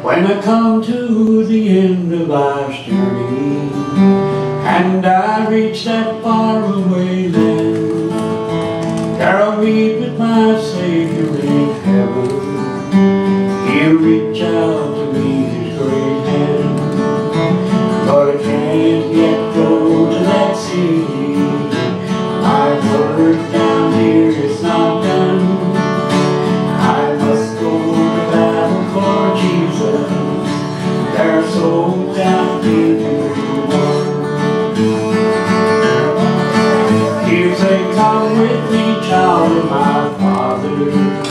When I come to the end of life's journey, and I reach that faraway land, there I'll meet with my Savior in heaven. He'll reach out to me His great hand, but I can't yet go to that city. My work down here is not done. I must go to battle for Jesus. There are souls down here to won. He'll say, come with me, child of my Father.